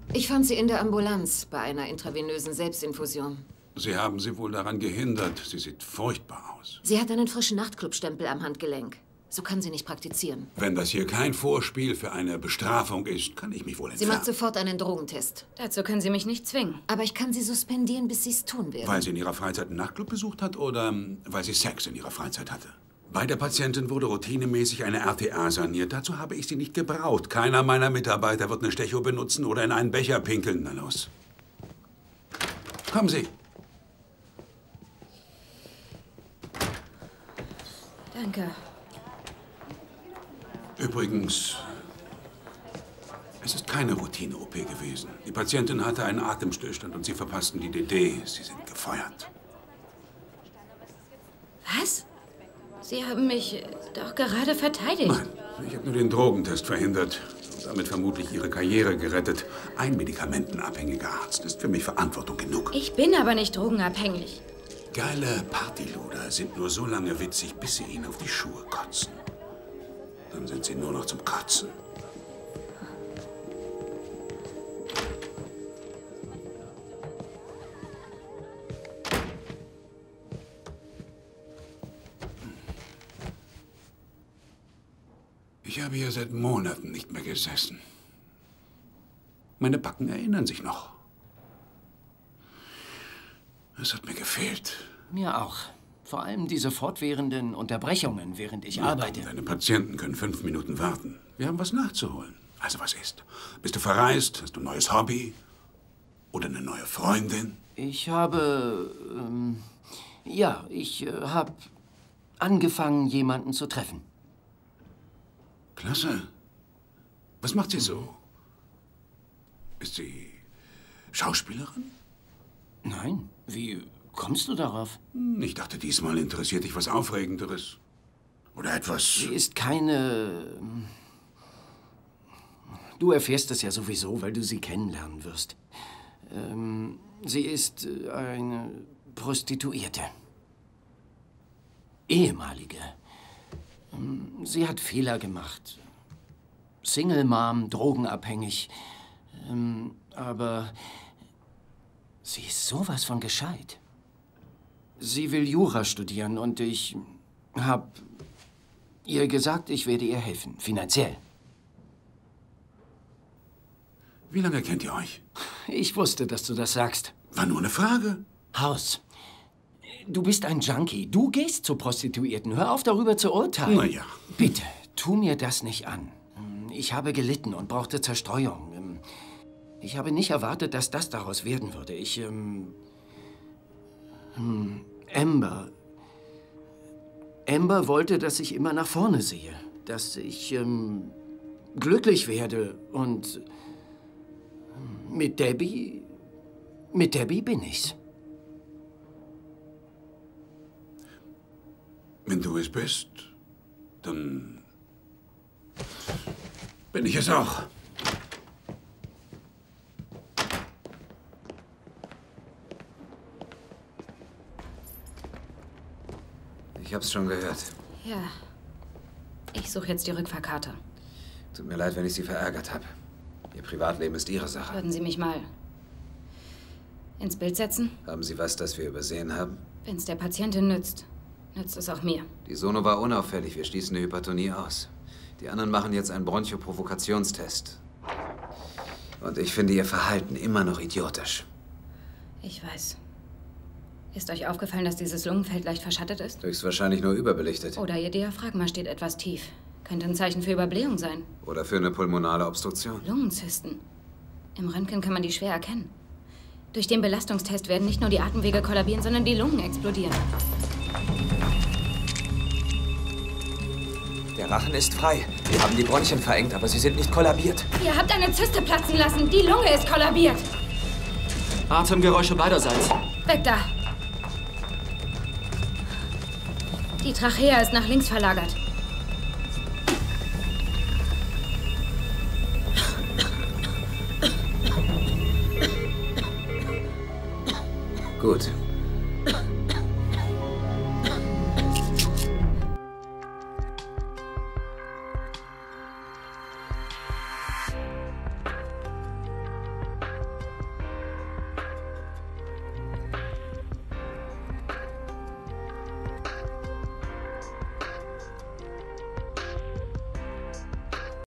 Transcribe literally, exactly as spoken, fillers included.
Ich fand sie in der Ambulanz bei einer intravenösen Selbstinfusion. Sie haben sie wohl daran gehindert. Sie sieht furchtbar aus. Sie hat einen frischen Nachtclub-Stempel am Handgelenk. So kann sie nicht praktizieren. Wenn das hier kein Vorspiel für eine Bestrafung ist, kann ich mich wohl entfernen. Sie macht sofort einen Drogentest. Dazu können Sie mich nicht zwingen. Aber ich kann sie suspendieren, bis sie es tun werden. Weil sie in ihrer Freizeit einen Nachtclub besucht hat oder weil sie Sex in ihrer Freizeit hatte? Bei der Patientin wurde routinemäßig eine R T A saniert. Dazu habe ich sie nicht gebraucht. Keiner meiner Mitarbeiter wird eine Stecho benutzen oder in einen Becher pinkeln. Na los. Kommen Sie. Danke. Übrigens, es ist keine Routine-O P gewesen. Die Patientin hatte einen Atemstillstand und Sie verpassten die D D. Sie sind gefeuert. Was? Sie haben mich doch gerade verteidigt. Nein, ich habe nur den Drogentest verhindert und damit vermutlich Ihre Karriere gerettet. Ein medikamentenabhängiger Arzt ist für mich Verantwortung genug. Ich bin aber nicht drogenabhängig. Geile Partyluder sind nur so lange witzig, bis sie ihnen auf die Schuhe kotzen. Dann sind sie nur noch zum Kotzen. Ich habe hier seit Monaten nicht mehr gesessen. Meine Backen erinnern sich noch. Es hat mir gefehlt. Mir auch. Vor allem diese fortwährenden Unterbrechungen, während ich arbeite. Deine Patienten können fünf Minuten warten. Wir haben was nachzuholen. Also was ist? Bist du verreist? Hast du ein neues Hobby? Oder eine neue Freundin? Ich habe... Ähm, ja, ich äh, habe angefangen, jemanden zu treffen. Klasse. Was macht sie so? Ist sie Schauspielerin? Nein. Wie kommst du darauf? Ich dachte, diesmal interessiert dich was Aufregenderes. Oder etwas... Sie ist keine... Du erfährst es ja sowieso, weil du sie kennenlernen wirst. Ähm, sie ist eine Prostituierte. Ehemalige. Sie hat Fehler gemacht. Single Mom, drogenabhängig. Ähm, aber sie ist sowas von gescheit. Sie will Jura studieren und ich habe ihr gesagt, ich werde ihr helfen, finanziell. Wie lange kennt ihr euch? Ich wusste, dass du das sagst. War nur eine Frage. Haus, du bist ein Junkie. Du gehst zu Prostituierten. Hör auf, darüber zu urteilen. Na ja. Bitte, tu mir das nicht an. Ich habe gelitten und brauchte Zerstreuung. Ich habe nicht erwartet, dass das daraus werden würde. Ich, ähm... Amber. Amber wollte, dass ich immer nach vorne sehe. Dass ich, ähm, glücklich werde. Und mit Debbie... Mit Debbie bin ich's. Wenn du es bist, dann bin ich es auch. Ich hab's schon gehört. Ja. Ich suche jetzt die Rückfahrkarte. Tut mir leid, wenn ich Sie verärgert habe. Ihr Privatleben ist Ihre Sache. Würden Sie mich mal ins Bild setzen? Haben Sie was, das wir übersehen haben? Wenn es der Patientin nützt, nützt es auch mir. Die Sono war unauffällig. Wir schließen eine Hypertonie aus. Die anderen machen jetzt einen Bronchoprovokationstest. Und ich finde Ihr Verhalten immer noch idiotisch. Ich weiß. Ist euch aufgefallen, dass dieses Lungenfeld leicht verschattet ist? Höchstwahrscheinlich nur überbelichtet. Oder Ihr Diaphragma steht etwas tief. Könnte ein Zeichen für Überblähung sein. Oder für eine pulmonale Obstruktion. Lungenzysten. Im Röntgen kann man die schwer erkennen. Durch den Belastungstest werden nicht nur die Atemwege kollabieren, sondern die Lungen explodieren. Der Rachen ist frei. Wir haben die Bronchien verengt, aber sie sind nicht kollabiert. Ihr habt eine Zyste platzen lassen. Die Lunge ist kollabiert. Atemgeräusche beiderseits. Weg da. Die Trachea ist nach links verlagert. Gut.